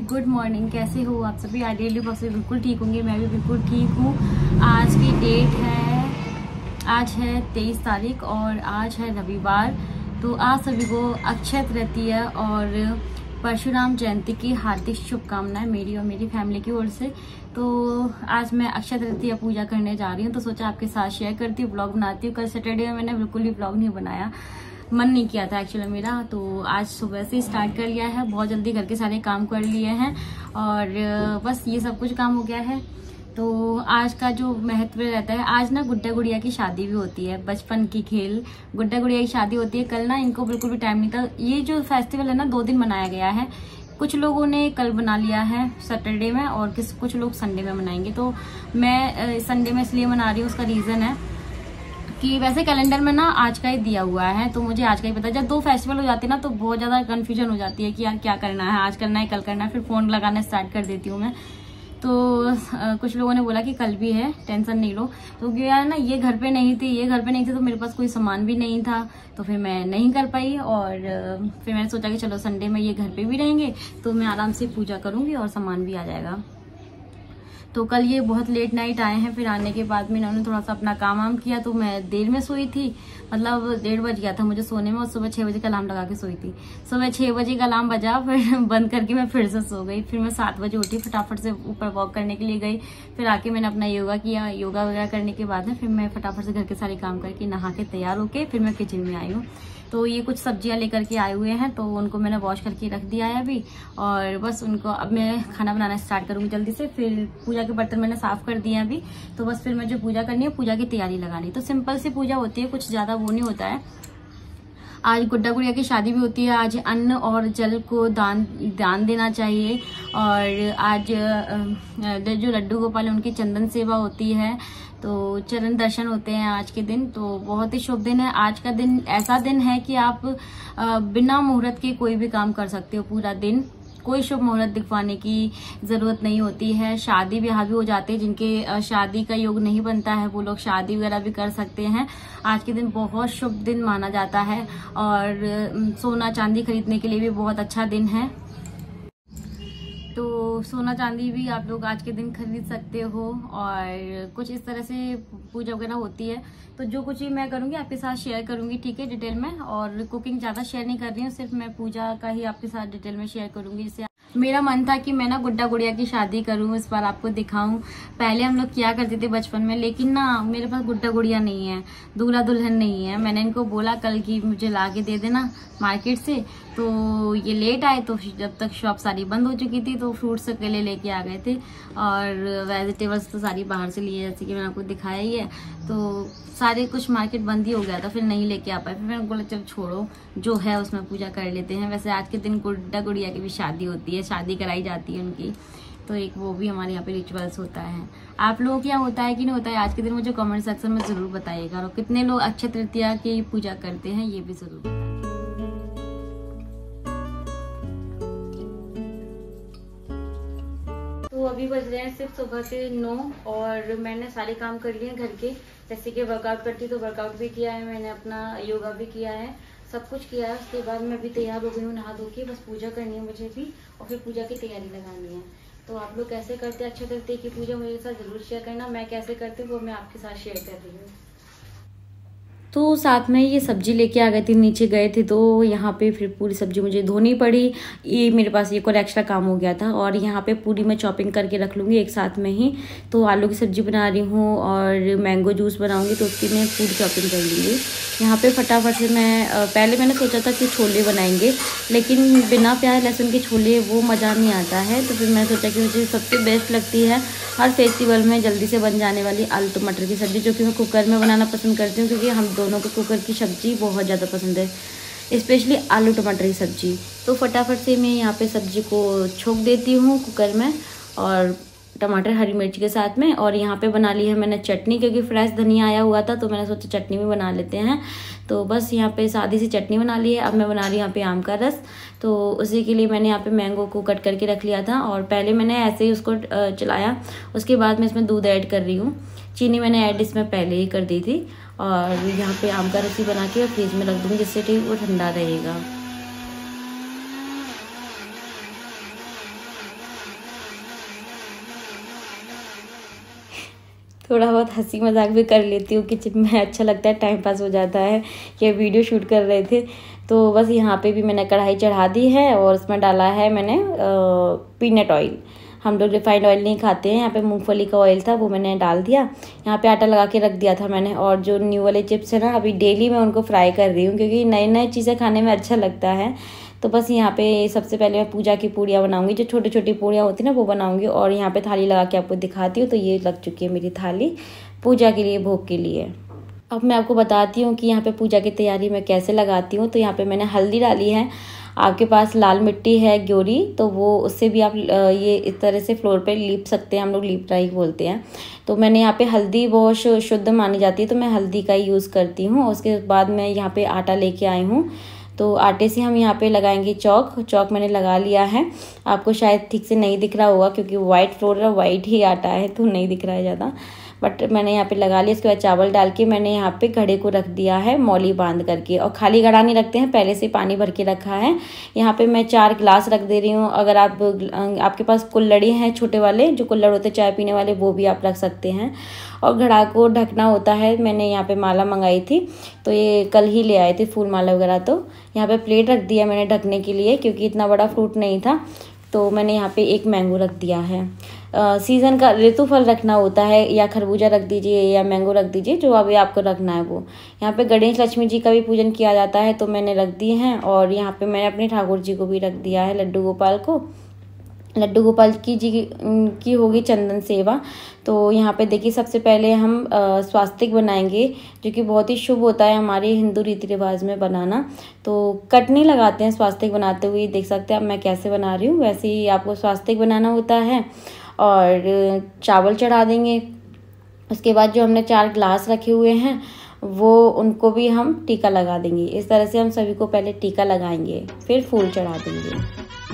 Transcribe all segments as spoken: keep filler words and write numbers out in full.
Good morning. कैसे हो आप सभी? आइडियली बस बिल्कुल ठीक होंगे, मैं भी बिल्कुल ठीक हूँ। आज की डेट है, आज है तेईस तारीख और आज है रविवार। तो आप सभी को अक्षय तृतीया और परशुराम जयंती की हार्दिक शुभकामनाएं मेरी और मेरी फैमिली की ओर से। तो आज मैं अक्षय तृतीया पूजा करने जा रही हूँ, तो सोचा आपके साथ शेयर करती हूँ, ब्लॉग बनाती हूँ। कल सैटरडे में मैंने बिल्कुल भी ब्लॉग नहीं बनाया, मन नहीं किया था एक्चुअली मेरा। तो आज सुबह से स्टार्ट कर लिया है, बहुत जल्दी घर के सारे काम कर लिए हैं और बस ये सब कुछ काम हो गया है। तो आज का जो महत्व रहता है, आज ना गुड्डा गुड़िया की शादी भी होती है, बचपन की खेल गुड्डा गुड़िया की शादी होती है। कल ना इनको बिल्कुल भी टाइम नहीं था। ये जो फेस्टिवल है ना दो दिन मनाया गया है, कुछ लोगों ने कल बना लिया है सैटरडे में और किस कुछ लोग संडे में मनाएंगे। तो मैं संडे में इसलिए मना रही हूँ, उसका रीजन है कि वैसे कैलेंडर में ना आज का ही दिया हुआ है, तो मुझे आज का ही पता। जब दो फेस्टिवल हो जाते हैं ना तो बहुत ज्यादा कंफ्यूजन हो जाती है कि यार क्या करना है, आज करना है कल करना है, फिर फोन लगाना स्टार्ट कर देती हूँ मैं। तो आ, कुछ लोगों ने बोला कि कल भी है, टेंशन नहीं लो। तो यार ना ये घर पे नहीं थी, ये घर पे नहीं थी तो मेरे पास कोई सामान भी नहीं था, तो फिर मैं नहीं कर पाई। और फिर मैंने सोचा कि चलो संडे में ये घर पे भी रहेंगे तो मैं आराम से पूजा करूंगी और सामान भी आ जाएगा। तो कल ये बहुत लेट नाइट आए हैं, फिर आने के बाद में इन्होंने थोड़ा सा अपना काम वाम किया, तो मैं देर में सोई थी, मतलब डेढ़ बज गया था मुझे सोने में और सुबह छह बजे का अलार्म लगा के सोई थी। सुबह छह बजे का अलार्म बजा, फिर बंद करके मैं फिर से सो गई। फिर मैं सात बजे उठी, फटाफट से ऊपर वॉक करने के लिए गई, फिर आके मैंने अपना योगा किया। योगा वगैरह करने के बाद में फिर मैं फटाफट से घर के सारे काम करके नहा के तैयार होके फिर मैं किचन में आई हूँ। तो ये कुछ सब्जियां लेकर के आए हुए हैं, तो उनको मैंने वॉश करके रख दिया है अभी, और बस उनको अब मैं खाना बनाना स्टार्ट करूंगी जल्दी से। फिर पूजा के बर्तन मैंने साफ कर दिए अभी, तो बस फिर मुझे पूजा करनी है, पूजा की तैयारी लगानी। तो सिंपल सी पूजा होती है, कुछ ज्यादा वो नहीं होता है। आज गुड्डा गुड़िया की शादी भी होती है, आज अन्न और जल को दान दान देना चाहिए। और आज जो लड्डू गोपाल है उनकी चंदन सेवा होती है, तो चरण दर्शन होते हैं आज के दिन। तो बहुत ही शुभ दिन है। आज का दिन ऐसा दिन है कि आप बिना मुहूर्त के कोई भी काम कर सकते हो पूरा दिन, कोई शुभ मुहूर्त दिखवाने की जरूरत नहीं होती है। शादी ब्याह भी हो जाते हैं, जिनके शादी का योग नहीं बनता है वो लोग शादी वगैरह भी कर सकते हैं। आज के दिन बहुत शुभ दिन माना जाता है और सोना चांदी खरीदने के लिए भी बहुत अच्छा दिन है। तो सोना चांदी भी आप लोग आज के दिन खरीद सकते हो और कुछ इस तरह से पूजा वगैरह होती है। तो जो कुछ भी मैं करूंगी आपके साथ शेयर करूंगी, ठीक है, डिटेल में। और कुकिंग ज्यादा शेयर नहीं कर रही हूँ, सिर्फ मैं पूजा का ही आपके साथ डिटेल में शेयर करूंगी। जैसे मेरा मन था कि मैं ना गुड्डा गुड़िया की शादी करूं, इस बार आपको दिखाऊं। पहले हम लोग किया करते थे बचपन में, लेकिन ना मेरे पास गुड्डा गुड़िया नहीं है, दूल्हा दुल्हन नहीं है। मैंने इनको बोला कल की मुझे ला के दे देना मार्केट से, तो ये लेट आए, तो जब तक शॉप सारी बंद हो चुकी थी तो फ्रूट्स अकेले लेके आ गए थे और वेजिटेबल्स तो सारी बाहर से लिए, जैसे कि मैंने आपको दिखाया ही है। तो सारे कुछ मार्केट बंद ही हो गया था, फिर नहीं लेके आ पाए। फिर मैंने बोला चल छोड़ो, जो है उसमें पूजा कर लेते हैं। वैसे आज के दिन गुड्डा गुड़िया की भी शादी होती है, शादी कराई जाती है उनकी, तो एक वो भी हमारे यहाँ पे रिचुअल्स होता है। आप लोगों के यहाँ होता है कि नहीं होता है आज के दिन मुझे कमेंट सेक्शन में जरूर बताइएगा। और कितने लोग अक्षय तृतीया की पूजा करते हैं ये भी जरूर बताइए। तो अभी बज रहे हैं सिर्फ सुबह के नौ और मैंने सारे काम कर लिए घर के, जैसे कि वर्कआउट करती तो वर्कआउट भी किया है मैंने, अपना योगा भी किया है, सब कुछ किया है। उसके बाद मैं भी तैयार हो गई हूँ नहा धो के, बस पूजा करनी है मुझे भी और फिर पूजा की तैयारी लगानी है। तो आप लोग कैसे करते हैं अक्षय तृतीया की पूजा मेरे साथ जरूर शेयर करना। मैं कैसे करती हूँ वो मैं आपके साथ शेयर कर रही हूँ। तो साथ में ये सब्जी लेके आ गए थे, नीचे गए थे तो यहाँ पे फिर पूरी सब्जी मुझे धोनी पड़ी। ये मेरे पास एक और एक्स्ट्रा काम हो गया था और यहाँ पे पूरी मैं चॉपिंग करके रख लूँगी एक साथ में ही। तो आलू की सब्जी बना रही हूँ और मैंगो जूस बनाऊँगी, तो उसकी मैं पूरी चॉपिंग कर लूँगी। यहाँ पे फटाफट से मैं पहले मैंने सोचा था कि छोले बनाएंगे, लेकिन बिना प्याज लहसुन के छोले वो मज़ा नहीं आता है। तो फिर मैंने सोचा कि मुझे सबसे बेस्ट लगती है हर फेस्टिवल में जल्दी से बन जाने वाली आलू टमाटर की सब्ज़ी, जो कि मैं कुकर में बनाना पसंद करती हूँ, क्योंकि हम दोनों को कुकर की सब्ज़ी बहुत ज़्यादा पसंद है, स्पेशली आलू टमाटर की सब्ज़ी। तो फटाफट से मैं यहाँ पे सब्ज़ी को छोंक देती हूँ कुकर में और टमाटर हरी मिर्च के साथ में। और यहाँ पे बना ली है मैंने चटनी, क्योंकि फ्रेश धनिया आया हुआ था तो मैंने सोचा चटनी भी बना लेते हैं। तो बस यहाँ पे सादी सी चटनी बना ली है। अब मैं बना रही हूँ यहाँ पे आम का रस, तो उसी के लिए मैंने यहाँ पे मैंगो को कट करके रख लिया था और पहले मैंने ऐसे ही उसको चलाया। उसके बाद मैं इसमें दूध ऐड कर रही हूँ, चीनी मैंने ऐड इसमें पहले ही कर दी थी। और यहाँ पे आम का रस ही बना के फ्रिज में रख दूँगी, जिससे ठीक वो ठंडा रहेगा। थोड़ा बहुत हंसी मजाक भी कर लेती हूँ किचन में, अच्छा लगता है, टाइम पास हो जाता है। ये वीडियो शूट कर रहे थे तो बस यहाँ पे भी मैंने कढ़ाई चढ़ा दी है और उसमें डाला है मैंने पीनट ऑयल। हम लोग रिफाइंड ऑयल नहीं खाते हैं, यहाँ पे मूंगफली का ऑयल था वो मैंने डाल दिया। यहाँ पे आटा लगा के रख दिया था मैंने। और जो न्यू वाले चिप्स है ना, अभी डेली मैं उनको फ्राई कर रही हूँ क्योंकि नई नई चीज़ें खाने में अच्छा लगता है। तो बस यहाँ पे सबसे पहले मैं पूजा की पूड़ियाँ बनाऊंगी, जो छोटी छोटी पूड़ियाँ होती है ना वो बनाऊंगी। और यहाँ पे थाली लगा के आपको दिखाती हूँ। तो ये लग चुकी है मेरी थाली पूजा के लिए, भोग के लिए। अब मैं आपको बताती हूँ कि यहाँ पे पूजा की तैयारी मैं कैसे लगाती हूँ। तो यहाँ पे मैंने हल्दी डाली है। आपके पास लाल मिट्टी है ग्योरी तो वो उससे भी आप ये इस तरह से फ्लोर पे लीप सकते हैं, हम लोग लीप राई बोलते हैं। तो मैंने यहाँ पे हल्दी बहुत शुद्ध मानी जाती है तो मैं हल्दी का ही यूज़ करती हूँ। उसके बाद मैं यहाँ पे आटा लेके आई हूँ। तो आटे से हम यहाँ पे लगाएंगे चौक। चौक मैंने लगा लिया है। आपको शायद ठीक से नहीं दिख रहा होगा क्योंकि वाइट फ्लोर है, वाइट ही आटा है तो नहीं दिख रहा है ज़्यादा, बट मैंने यहाँ पे लगा लिया। इसके बाद चावल डाल के मैंने यहाँ पे घड़े को रख दिया है मौली बांध करके। और खाली घड़ा नहीं रखते हैं, पहले से पानी भर के रखा है। यहाँ पे मैं चार गिलास रख दे रही हूँ। अगर आप आपके पास कुल्हड़ी हैं छोटे वाले, जो कुल्हड़ होते चाय पीने वाले, वो भी आप रख सकते हैं। और घड़ा को ढकना होता है। मैंने यहाँ पे माला मंगाई थी तो ये कल ही ले आए थे फूल माला वगैरह। तो यहाँ पे प्लेट रख दिया मैंने ढकने के लिए क्योंकि इतना बड़ा फ्रूट नहीं था। तो मैंने यहाँ पे एक मैंगो रख दिया है। आ, सीज़न का ऋतु फल रखना होता है, या खरबूजा रख दीजिए या मैंगो रख दीजिए, जो अभी आपको रखना है वो। यहाँ पे गणेश लक्ष्मी जी का भी पूजन किया जाता है तो मैंने रख दिए हैं। और यहाँ पे मैंने अपने ठाकुर जी को भी रख दिया है, लड्डू गोपाल को। लड्डू गोपाल की जी की होगी चंदन सेवा। तो यहाँ पे देखिए सबसे पहले हम स्वास्तिक बनाएंगे, जो कि बहुत ही शुभ होता है हमारे हिंदू रीति रिवाज में बनाना। तो कट नहीं लगाते हैं स्वास्तिक बनाते हुए, देख सकते हैं अब मैं कैसे बना रही हूँ, वैसे ही आपको स्वास्तिक बनाना होता है। और चावल चढ़ा देंगे। उसके बाद जो हमने चार ग्लास रखे हुए हैं वो उनको भी हम टीका लगा देंगे। इस तरह से हम सभी को पहले टीका लगाएंगे, फिर फूल चढ़ा देंगे।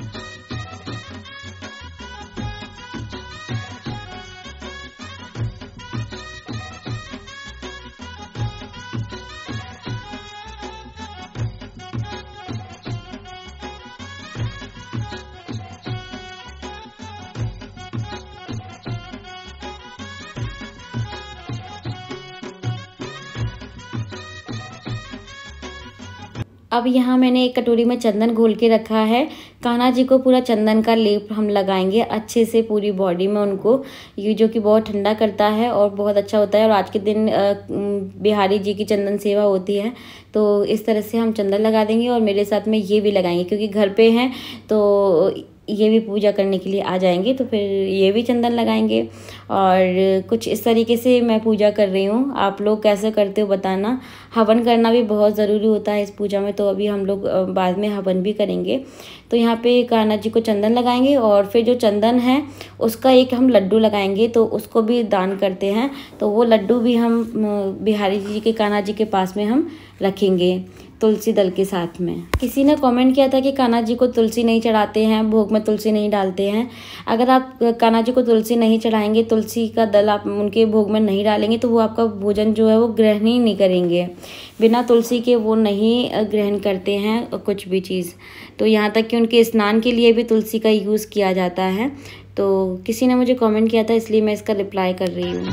अब यहाँ मैंने एक कटोरी में चंदन घोल के रखा है। कान्हा जी को पूरा चंदन का लेप हम लगाएंगे अच्छे से पूरी बॉडी में उनको, ये जो कि बहुत ठंडा करता है और बहुत अच्छा होता है। और आज के दिन बिहारी जी की चंदन सेवा होती है तो इस तरह से हम चंदन लगा देंगे। और मेरे साथ में ये भी लगाएंगे क्योंकि घर पे हैं तो ये भी पूजा करने के लिए आ जाएंगे, तो फिर ये भी चंदन लगाएंगे। और कुछ इस तरीके से मैं पूजा कर रही हूँ। आप लोग कैसे करते हो बताना। हवन करना भी बहुत ज़रूरी होता है इस पूजा में, तो अभी हम लोग बाद में हवन भी करेंगे। तो यहाँ पे कान्हा जी को चंदन लगाएंगे और फिर जो चंदन है उसका एक हम लड्डू लगाएंगे, तो उसको भी दान करते हैं। तो वो लड्डू भी हम बिहारी जी के, कान्हा जी के पास में हम रखेंगे तुलसी दल के साथ में। किसी ने कमेंट किया था कि कान्हा जी को तुलसी नहीं चढ़ाते हैं, भोग में तुलसी नहीं डालते हैं। अगर आप कान्हा जी को तुलसी नहीं चढ़ाएंगे, तुलसी का दल आप उनके भोग में नहीं डालेंगे, तो वो आपका भोजन जो है वो ग्रहण ही नहीं करेंगे। बिना तुलसी के वो नहीं ग्रहण करते हैं कुछ भी चीज़। तो यहाँ तक कि उनके स्नान के लिए भी तुलसी का यूज़ किया जाता है। तो किसी ने मुझे कमेंट किया था, इसलिए मैं इसका रिप्लाई कर रही हूँ।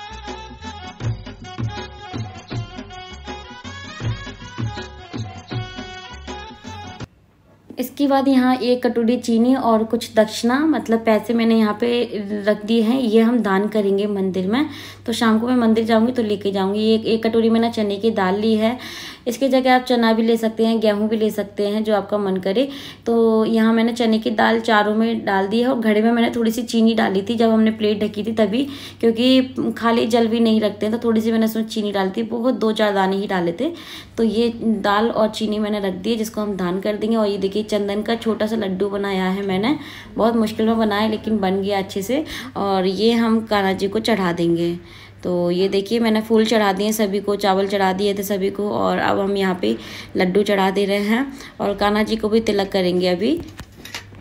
इसके बाद यहाँ एक कटोरी चीनी और कुछ दक्षिणा मतलब पैसे मैंने यहाँ पे रख दिए हैं, ये हम दान करेंगे मंदिर में। तो शाम को मैं मंदिर जाऊँगी तो लेके जाऊँगी। ये एक कटोरी मैंने चने की दाल ली है। इसकी जगह आप चना भी ले सकते हैं, गेहूं भी ले सकते हैं, जो आपका मन करे। तो यहाँ मैंने चने की दाल चारों में डाल दी है और घड़े में मैंने थोड़ी सी चीनी डाली थी जब हमने प्लेट ढकी थी तभी, क्योंकि खाली जल भी नहीं रखते हैं, तो थोड़ी सी मैंने उसमें चीनी डाली थी, बहुत दो चार दाने ही डाले थे। तो ये दाल और चीनी मैंने रख दी है जिसको हम दान कर देंगे। और ये देखिए चंदन का छोटा सा लड्डू बनाया है मैंने, बहुत मुश्किल में बनाया लेकिन बन गया अच्छे से। और ये हम कान्हा जी को चढ़ा देंगे। तो ये देखिए मैंने फूल चढ़ा दिए सभी को, चावल चढ़ा दिए थे सभी को, और अब हम यहाँ पे लड्डू चढ़ा दे रहे हैं और कान्हा जी को भी तिलक करेंगे अभी।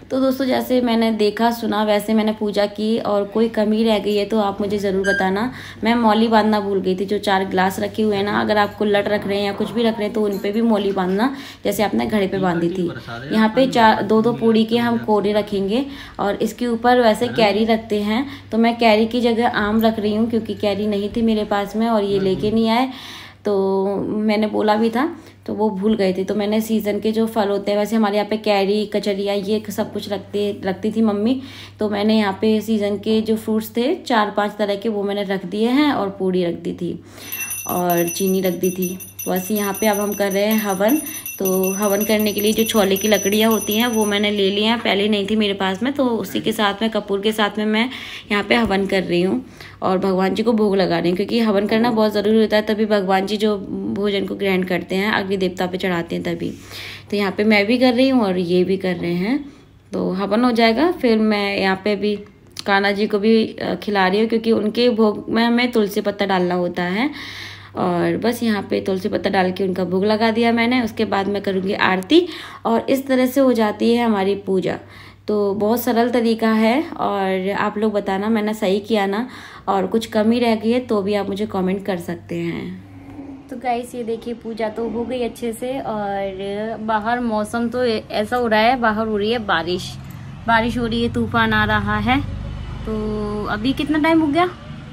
तो दोस्तों जैसे मैंने देखा सुना वैसे मैंने पूजा की, और कोई कमी रह गई है तो आप मुझे ज़रूर बताना। मैं मौली बांधना भूल गई थी। जो चार गिलास रखे हुए हैं ना, अगर आप कुल्लड़ रख रहे हैं या कुछ भी रख रहे हैं तो उन पर भी मौली बांधना, जैसे आपने घड़े पे बांधी थी। यहाँ पे चार दो दो पूड़ी के हम कोरे रखेंगे, और इसके ऊपर वैसे कैरी रखते हैं। तो मैं कैरी की जगह आम रख रही हूँ, क्योंकि कैरी नहीं थी मेरे पास में और ये लेके नहीं आए। तो मैंने बोला भी था तो वो भूल गए थे। तो मैंने सीज़न के जो फल होते हैं, वैसे हमारे यहाँ पे कैरी, कचरिया, ये सब कुछ रखते रखती थी मम्मी। तो मैंने यहाँ पे सीज़न के जो फ्रूट्स थे चार पांच तरह के, वो मैंने रख दिए हैं, और पूड़ी रख दी थी और चीनी रख दी थी। बस यहाँ पे अब हम कर रहे हैं हवन। तो हवन करने के लिए जो छोले की लकड़ियाँ होती हैं वो मैंने ले ली हैं, पहले नहीं थी मेरे पास में। तो उसी के साथ में, कपूर के साथ में मैं यहाँ पे हवन कर रही हूँ और भगवान जी को भोग लगा रही हूँ, क्योंकि हवन करना बहुत ज़रूरी होता है, तभी भगवान जी जो भोजन को ग्रहण करते हैं, अग्नि देवता पे चढ़ाते हैं तभी। तो यहाँ पे मैं भी कर रही हूँ और ये भी कर रहे हैं। तो हवन हो जाएगा, फिर मैं यहाँ पे भी कान्हा जी को भी खिला रही हूँ, क्योंकि उनके भोग में हमें तुलसी पत्ता डालना होता है। और बस यहाँ पे तुलसी पत्ता डाल के उनका भोग लगा दिया मैंने। उसके बाद मैं करूँगी आरती, और इस तरह से हो जाती है हमारी पूजा। तो बहुत सरल तरीका है, और आप लोग बताना मैंने सही किया ना, और कुछ कमी रह गई है तो भी आप मुझे कमेंट कर सकते हैं। तो गाइस ये देखिए पूजा तो हो गई अच्छे से, और बाहर मौसम तो ऐसा हो रहा है, बाहर हो रही है बारिश बारिश हो रही है, तूफान आ रहा है। तो अभी कितना टाइम हो गया?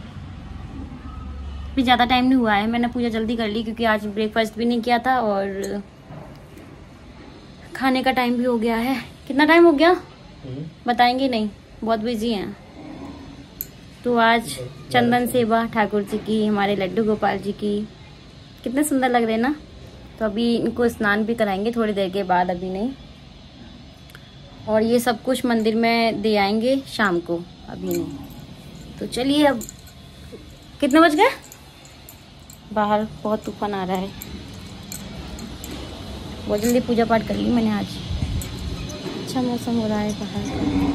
भी ज़्यादा टाइम नहीं हुआ है। मैंने पूजा जल्दी कर ली क्योंकि आज ब्रेकफास्ट भी नहीं किया था, और खाने का टाइम भी हो गया है। कितना टाइम हो गया बताएंगे नहीं, बहुत बिजी हैं। तो आज चंदन सेवा ठाकुर जी की, हमारे लड्डू गोपाल जी की, कितने सुंदर लग रहे हैं ना। तो अभी इनको स्नान भी कराएंगे थोड़ी देर के बाद, अभी नहीं। और ये सब कुछ मंदिर में दे आएंगे शाम को, अभी नहीं। तो चलिए, अब कितने बज गए? बाहर बहुत तूफान आ रहा है। बहुत जल्दी पूजा पाठ कर ली मैंने आज। अच्छा मौसम हो रहा है बाहर,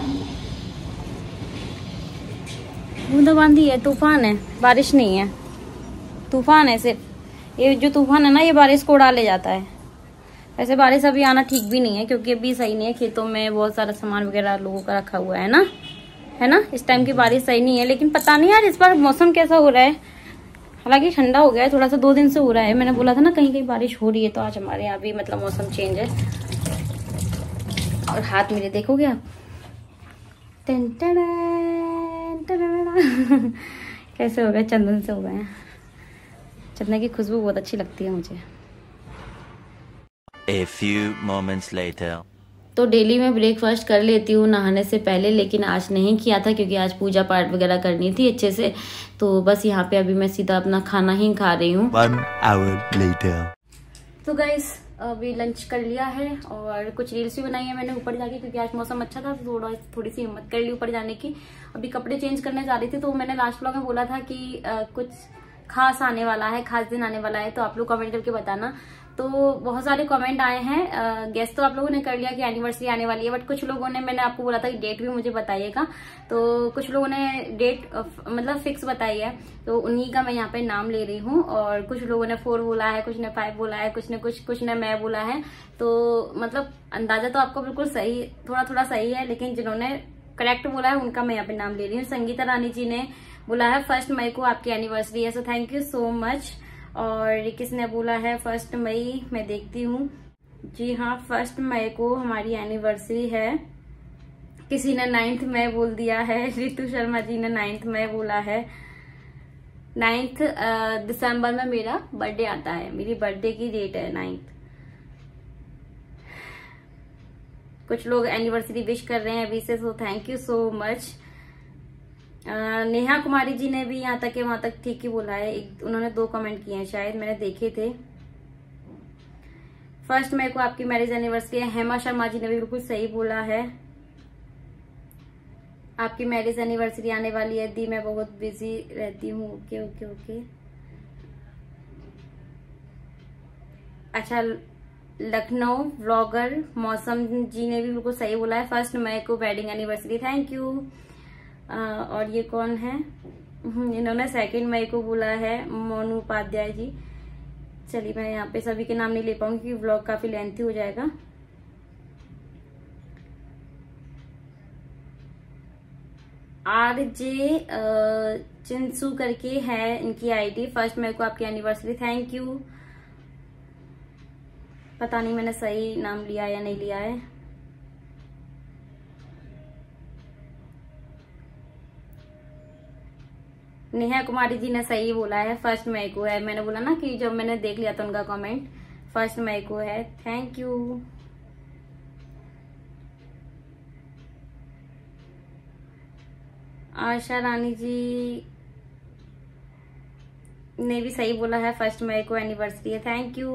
बूंदाबांदी है, तूफान है, बारिश नहीं है, तूफान है सिर्फ। ये जो तूफान है ना, ये बारिश को उड़ा ले जाता है। वैसे बारिश अभी आना ठीक भी नहीं है, क्योंकि अभी सही नहीं है। खेतों में बहुत सारा सामान वगैरह लोगों का रखा हुआ है ना, है ना। इस टाइम की बारिश सही नहीं है, लेकिन पता नहीं यार इस बार मौसम कैसा हो रहा है। हालांकि ठंडा हो गया है थोड़ा सा, दो दिन से हो रहा है। मैंने बोला था ना कहीं कहीं बारिश हो रही है, तो आज हमारे यहाँ भी मतलब मौसम चेंज है। और हाथ मेरे देखोगे आप, कैसे हो गए, चंदन से हो गए हैं। चंदन की खुशबू बहुत अच्छी लगती है मुझे। A few moments later. तो डेली मैं ब्रेकफास्ट कर लेती हूँ नहाने से पहले, लेकिन आज नहीं किया था क्योंकि आज पूजा पाठ वगैरह करनी थी अच्छे से। तो बस यहाँ पे अभी मैं सीधा अपना खाना ही खा रही हूँ। One hour later. तो गाइस अभी लंच कर लिया है, और कुछ रील्स भी बनाई है मैंने ऊपर जाके, क्योंकि आज मौसम अच्छा था तो थोड़ा थोड़ी सी हिम्मत कर ली ऊपर जाने की। अभी कपड़े चेंज करने जा रही थी, तो मैंने लास्ट व्लॉग में बोला था कि आ, कुछ खास आने वाला है, खास दिन आने वाला है, तो आप लोग कमेंट करके बताना। तो बहुत सारे कमेंट आए हैं। गेस तो आप लोगों ने कर लिया कि एनिवर्सरी आने वाली है, बट कुछ लोगों ने, मैंने आपको बोला था कि डेट भी मुझे बताइएगा, तो कुछ लोगों ने डेट मतलब फिक्स बताई है, तो उन्हीं का मैं यहाँ पे नाम ले रही हूँ। और कुछ लोगों ने फोर बोला है, कुछ ने फाइव बोला है, कुछ ने कुछ कुछ ने मैं बोला है। तो मतलब अंदाजा तो आपको बिल्कुल सही, थोड़ा थोड़ा सही है, लेकिन जिन्होंने करेक्ट बोला है उनका मैं यहाँ पे नाम ले रही हूँ। संगीता रानी जी ने बोला है फर्स्ट मई को आपकी एनिवर्सरी है, so thank you so much. और किसने बोला है फर्स्ट मई, मैं देखती हूँ। जी हाँ, फर्स्ट मई को हमारी एनिवर्सरी है। किसी ने नाइन्थ मई बोल दिया है, रितु शर्मा जी ने नाइन्थ मई बोला है। नाइन्थ दिसंबर में मेरा बर्थडे आता है, मेरी बर्थडे की डेट है नाइन्थ। कुछ लोग एनिवर्सरी विश कर रहे हैं अभी से, so thank you so much. Neha Kumari ji ने भी यहाँ तक के वहां तक ठीक ही बोला है। एक उन्होंने दो कमेंट किए हैं, शायद मैंने देखे थे। फर्स्ट मई को आपकी मैरिज एनिवर्सरी है। हेमा शर्मा जी ने भी बिल्कुल सही बोला है, आपकी मैरिज एनिवर्सरी आने वाली है। दी मैं बहुत बिजी रहती हूँ। ओके ओके ओके अच्छा, लखनऊ व्लॉगर मौसम जी ने भी बिल्कुल सही बोला है, फर्स्ट मई को वेडिंग एनिवर्सरी, थैंक यू। आ, और ये कौन है, इन्होंने सेकंड मई को बोला है, मोनू उपाध्याय जी। चलिए मैं यहाँ पे सभी के नाम नहीं ले पाऊंगी क्योंकि व्लॉग काफी लेंथी हो जाएगा। आर जे चिंसू करके है इनकी आईडी। फर्स्ट मई को आपकी एनिवर्सरी, थैंक यू। पता नहीं मैंने सही नाम लिया या नहीं लिया है। नेहा कुमारी जी ने सही बोला है, फर्स्ट मई को है। मैंने बोला ना कि जब मैंने देख लिया था उनका कमेंट, फर्स्ट मई को है, थैंक यू। आशा रानी जी ने भी सही बोला है, फर्स्ट मई को एनिवर्सरी है, थैंक यू।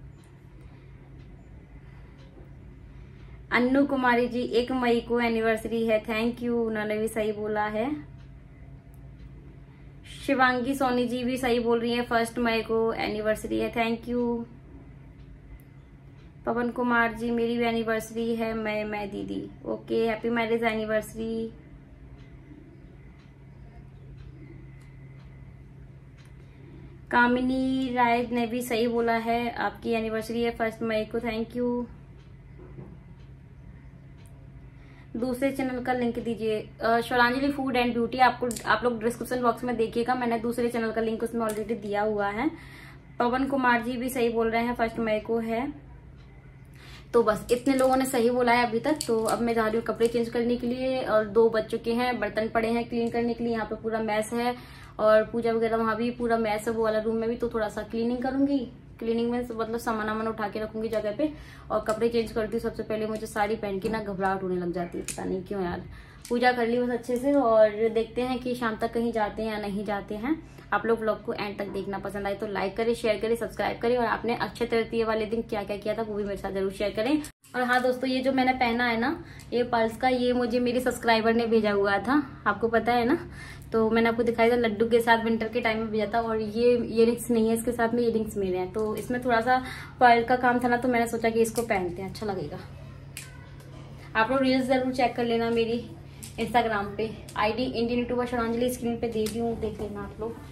अन्नू कुमारी जी एक मई को एनिवर्सरी है, थैंक यू, उन्होंने भी सही बोला है। शिवांगी सोनी जी भी सही बोल रही है, फर्स्ट मई को एनिवर्सरी है, थैंक यू। पवन कुमार जी मेरी भी एनिवर्सरी है, मैं मैं दीदी, okay, happy marriage anniversary. Kamini Rai ने भी सही बोला है, आपकी एनिवर्सरी है फर्स्ट मई को, थैंक यू। दूसरे चैनल का लिंक दीजिए। श्वरांजलि फूड एंड ब्यूटी, आपको आप लोग डिस्क्रिप्शन बॉक्स में देखिएगा, मैंने दूसरे चैनल का लिंक उसमें ऑलरेडी दिया हुआ है। पवन कुमार जी भी सही बोल रहे हैं, फर्स्ट मई को है। तो बस इतने लोगों ने सही बोला है अभी तक। तो अब मैं जा रही हूँ कपड़े चेंज करने के लिए, और दो बज चुके हैं, बर्तन पड़े हैं क्लीन करने के लिए, यहाँ पे पूरा मैस है, और पूजा वगैरह वहां भी पूरा मैस है, वो वाला रूम में भी। तो थोड़ा सा क्लीनिंग करूंगी, क्लीनिंग में मतलब सामान वामान उठा के रखूंगी जगह पे, और कपड़े चेंज करती हूँ। सबसे पहले मुझे साड़ी पहन के ना घबराहट होने लग जाती है, पता नहीं क्यों यार। पूजा कर ली बस अच्छे से, और देखते हैं कि शाम तक कहीं जाते हैं या नहीं जाते हैं। आप लोग व्लॉग को एंड तक देखना, पसंद आए तो लाइक करें, शेयर करें, सब्सक्राइब करें, और आपने अक्षय तृतीया वाले दिन क्या क्या किया था वो भी मेरे साथ जरूर शेयर करें। और हाँ दोस्तों, ये जो मैंने पहना है ना, ये पर्स का, ये मुझे मेरे सब्सक्राइबर ने भेजा हुआ था, आपको पता है ना। तो मैंने आपको दिखाया था, लड्डू के साथ विंटर के टाइम में भेजा था। और ये इयरिंग्स नहीं है इसके साथ में, इयरिंग्स मेरे हैं। तो इसमें थोड़ा सा पर्ल का काम था ना, तो मैंने सोचा कि इसको पहनते हैं, अच्छा लगेगा। आप लोग रील्स जरूर चेक कर लेना मेरी इंस्टाग्राम पे, आईडी इंडियन यूट्यूबर श्रद्धांजलि स्क्रीन पे दे दी हूँ, देख लेना आप लोग।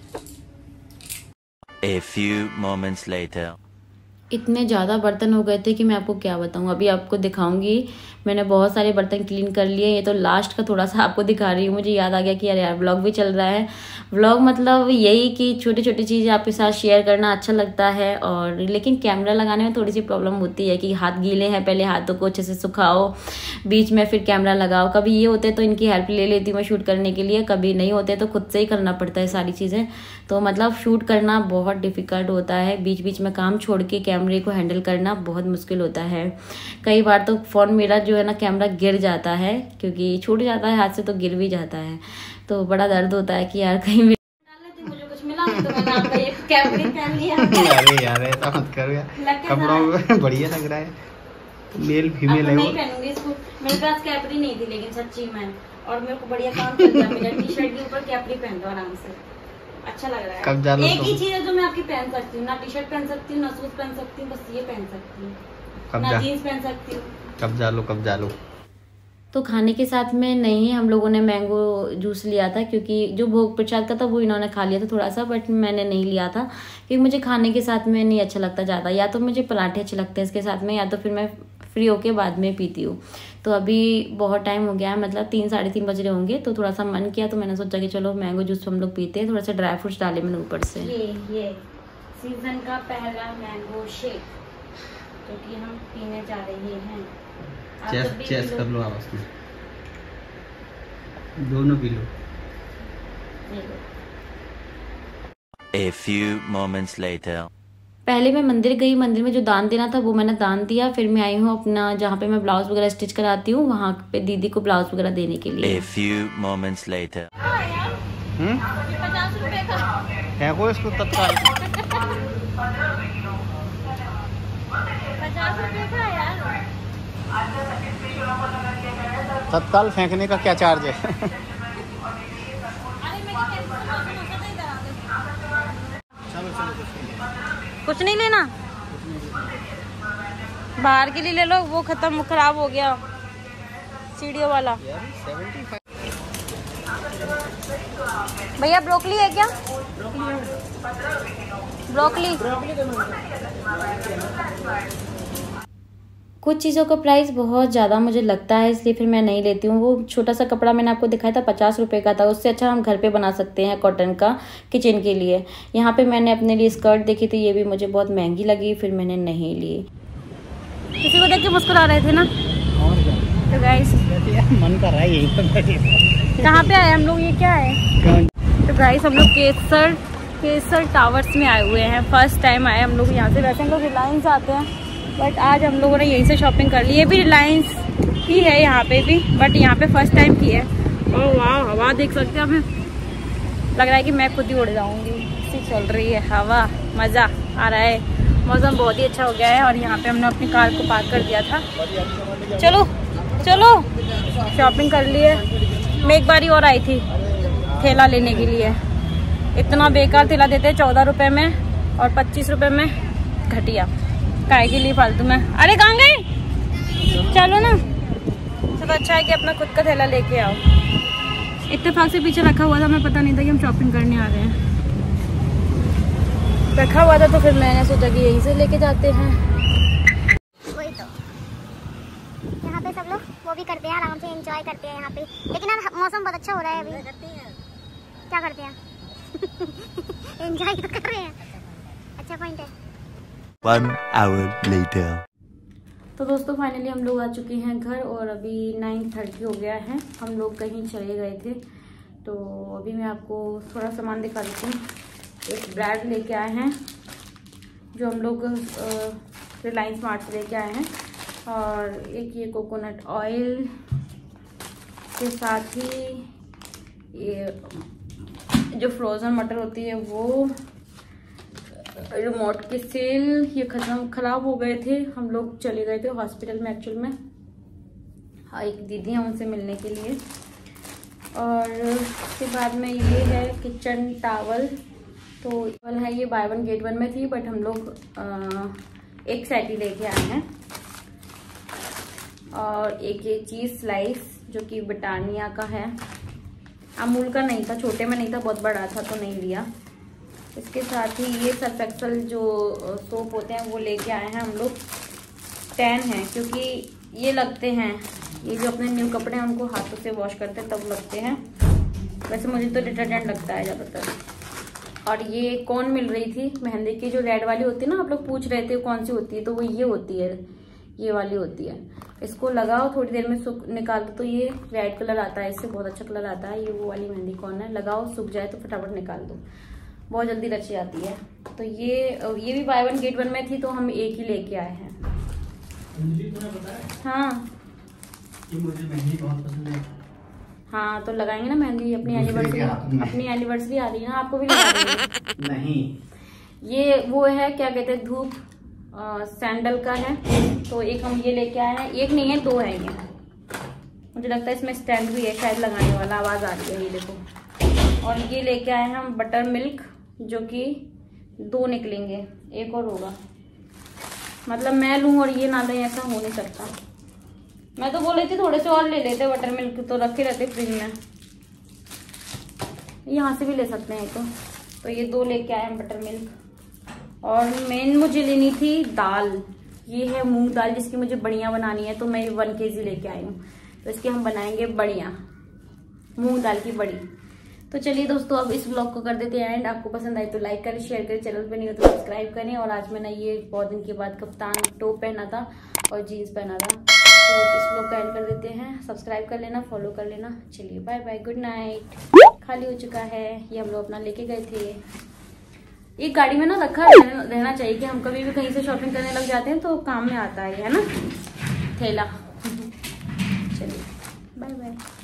A few moments later. इतने ज़्यादा बर्तन हो गए थे कि मैं आपको क्या बताऊँ, अभी आपको दिखाऊंगी। मैंने बहुत सारे बर्तन क्लीन कर लिए, ये तो लास्ट का थोड़ा सा आपको दिखा रही हूँ। मुझे याद आ गया कि यार यार व्लॉग भी चल रहा है। व्लॉग मतलब यही कि छोटी छोटी चीज़ें आपके साथ शेयर करना अच्छा लगता है, और लेकिन कैमरा लगाने में थोड़ी सी प्रॉब्लम होती है कि हाथ गीले हैं, पहले हाथों को अच्छे से सुखाओ, बीच में फिर कैमरा लगाओ। कभी ये होते तो इनकी हेल्प ले लेती हूँ मैं शूट करने के लिए, कभी नहीं होते तो खुद से ही करना पड़ता है सारी चीज़ें। तो मतलब शूट करना बहुत डिफिकल्ट होता है, बीच बीच में काम छोड़ के कैमरे को हैंडल करना बहुत मुश्किल होता है। कई बार तो फ़ोन मेरा जो है ना, कैमरा गिर जाता है, क्योंकि छूट जाता है हाथ से तो गिर भी जाता है। तो बड़ा दर्द होता है कि यार कहीं मुझे कुछ मिला तो मैंने आपका ये कैमरे पहन लिया। अरे यार ऐसा मत करो यार, कपड़ों में बढ़िया लग रहा है, मेल फीमेल है वो। नहीं पहनूंगी इसको, मेरे पास कैपरी नहीं थी लेकिन सच्ची में, और मेरे को बढ़िया काम चल गया। मेरा टी शर्ट के ऊपर कैपरी पहन दो आराम से, अच्छा लग रहा है। कब जा लो एक ही चीज है जो मैं आपकी पहन सकती हूँ, ना टी शर्ट पहन सकती हूँ, ना सूट पहन सकती हूँ, बस ये पहन सकती हूँ, ना जीन्स पहन सकती हूँ। कब जा लो कब जा लो। तो खाने के साथ में नहीं, हम लोगों ने मैंगो जूस लिया था, क्योंकि जो भोग प्रसाद का था वो इन्होंने खा लिया था थोड़ा सा, बट मैंने नहीं लिया था क्योंकि मुझे खाने के साथ में नहीं अच्छा लगता ज़्यादा। या तो मुझे पराठे अच्छे लगते हैं इसके साथ में, या तो फिर मैं फ्री होके बाद में पीती हूँ। तो अभी बहुत टाइम हो गया है, मतलब तीन साढ़े तीन बज रहे होंगे, तो थोड़ा सा मन किया तो मैंने सोचा कि चलो मैंगो जूस हम लोग पीते हैं। थोड़ा सा ड्राई फ्रूट्स डाले मैंने ऊपर से। ये ये सीजन का पहला मैंगो शेक जो कि हम पीने जा रहे हैं। चेस चेस कर लो आप उसमें, दोनों पी लो। A few moments later. पहले मैं मंदिर गई, मंदिर में जो दान देना था वो मैंने दान दिया। फिर मैं आई हूँ अपना जहाँ पे मैं ब्लाउज वगैरह स्टिच कराती हूँ, वहाँ पे दीदी को ब्लाउज वगैरह देने के लिए। A few moments later. हम्म पचास रुपए का है को इसको तत्काल पचास रुपए का यार। तत्काल फेंकने का क्या चार्ज है? कुछ नहीं लेना, बाहर के लिए ले लो, वो खत्म खराब हो गया सीढ़ियों वाला। भैया ब्रोकली है क्या? ब्रोकली कुछ चीज़ों का प्राइस बहुत ज़्यादा मुझे लगता है, इसलिए फिर मैं नहीं लेती हूँ। वो छोटा सा कपड़ा मैंने आपको दिखाया था पचास रुपये का था, उससे अच्छा हम घर पे बना सकते हैं कॉटन का किचन के लिए। यहाँ पे मैंने अपने लिए स्कर्ट देखी थी, ये भी मुझे बहुत महंगी लगी, फिर मैंने नहीं ली। किसी को देख के मुस्कुरा रहे थे ना, तो गाइस मन कर रहा है यही पर। कहाँ पे आए हम लोग, ये क्या है? तो गाइस हम लोग केसर केसर टावर्स में आए हुए हैं, फर्स्ट टाइम आए हम लोग यहाँ से। वैसे हम लोग रिलायंस आते हैं, बट आज हम लोगों ने यहीं से शॉपिंग कर ली। ये भी रिलायंस ही है यहाँ पे भी, बट यहाँ पे फर्स्ट टाइम की है। ओह वाह, हवा देख सकते हैं, हमें लग रहा है कि मैं खुद ही उड़ जाऊँगी, ऐसी चल रही है हवा, मज़ा आ रहा है। मौसम बहुत ही अच्छा हो गया है और यहाँ पे हमने अपनी कार को पार्क कर दिया था। चलो चलो शॉपिंग कर लिए। मैं एक बारी और आई थी थैला लेने के लिए, इतना बेकार थैला देते हैं चौदह रुपये में और पच्चीस रुपये में घटिया, काय के लिए फालतू में। अरे कहाँ गए, चलो ना। चलो अच्छा है कि अपना खुद का थैला लेके आओ। इत्तेफाक से पीछे रखा हुआ था, हमें पता नहीं था कि हम शॉपिंग करने आ रहे हैं। रखा हुआ था तो फिर मैंने सोचा कि यहीं से लेके जाते हैं। वही तो यहाँ पे सब लोग वो भी करते हैं, आराम से एंजॉय करते हैं यहाँ पे। लेकिन अब मौसम बहुत अच्छा हो रहा है अभी। क्या करते हैं? एंजॉय तो कर रहे हैं, अच्छा पॉइंट है। One hour later. तो दोस्तों फाइनली हम लोग आ चुके हैं घर और अभी नाइन थर्टी हो गया है। हम लोग कहीं चले गए थे, तो अभी मैं आपको थोड़ा सामान दिखा देती हूँ। एक ब्रेड लेके आए हैं जो हम लोग रिलायंस मार्ट से लेके आए हैं, और एक ये कोकोनट ऑयल के साथ ही ये जो फ्रोज़न मटर होती है वो, रिमोट के सेल ये खत्म ख़राब हो गए थे। हम लोग चले गए थे हॉस्पिटल में एक्चुअल में, हाँ एक दीदी हैं उनसे मिलने के लिए। और उसके बाद में ये है किचन टावल, तो टॉवल है ये बाय वन गेट वन में थी, बट हम लोग आ, एक सेट ही लेके आए हैं। और एक ये चीज़ स्लाइस जो कि ब्रिटानिया का है, अमूल का नहीं था, छोटे में नहीं था, बहुत बड़ा था तो नहीं लिया। इसके साथ ही ये सर्फ एक्सेल जो सोप होते हैं वो लेके आए हैं हम लोग। टेन है क्योंकि ये लगते हैं, ये जो अपने न्यू कपड़े हैं उनको हाथों से वॉश करते हैं तब लगते हैं। वैसे मुझे तो डिटर्जेंट लगता है ज़्यादातर। और ये कौन मिल रही थी मेहंदी की, जो रेड वाली होती है ना, आप लोग पूछ रहे थे कौन सी होती है, तो वो ये होती है, ये वाली होती है। इसको लगाओ थोड़ी देर में सूख निकाल दो तो ये रेड कलर आता है, इससे बहुत अच्छा कलर आता है। ये वो वाली मेहंदी कौन है, लगाओ सूख जाए तो फटाफट निकाल दो, बहुत जल्दी रच जाती है। तो ये ये भी बाय वन गेट वन में थी, तो हम एक ही लेके आए हैं। हाँ ये मुझे मेहंदी बहुत पसंद है। हाँ तो लगाएंगे ना मेहंदी, अपनी एनिवर्सरी अपनी एनिवर्सरी आ रही है ना, आपको भी लगा देंगे। नहीं ये वो है क्या कहते हैं, धूप सैंडल का है, तो एक हम ये लेके आए हैं। एक नहीं है, दो है ये, मुझे लगता है इसमें स्टैंड भी है शायद लगाने वाला, आवाज आ रही है ये देखो। और ये लेके आए हैं हम बटर मिल्क, जो कि दो निकलेंगे, एक और होगा, मतलब मैं लूं और ये ना लें ऐसा हो नहीं सकता। मैं तो बोल रही थी थोड़े से और ले लेते बटर मिल्क, तो रखे रहते फ्रिज में, यहाँ से भी ले सकते हैं तो। तो ये दो लेके आए हैं बटर मिल्क। और मेन मुझे लेनी थी दाल, ये है मूंग दाल जिसकी मुझे बढ़िया बनानी है, तो मैं वन के जी लेके आई हूँ। तो इसकी हम बनाएंगे बढ़िया मूंग दाल की बड़ी। तो चलिए दोस्तों अब इस ब्लॉग को कर देते हैं एंड। आपको पसंद आई तो लाइक करें, शेयर करें, चैनल पे नहीं हो तो सब्सक्राइब करें। और आज मैंने ये बहुत दिन के बाद कप्तान टॉप पहना था और जीन्स पहना था, तो इस ब्लॉग का एंड कर देते हैं। सब्सक्राइब कर लेना, फॉलो कर लेना। चलिए बाय बाय, गुड नाइट। खाली हो चुका है ये, हम लोग अपना लेके गए थे। एक गाड़ी में ना रखा रहना चाहिए कि हम कभी भी कहीं से शॉपिंग करने लग जाते हैं तो काम में आता है, है ना थैला। चलिए बाय बाय।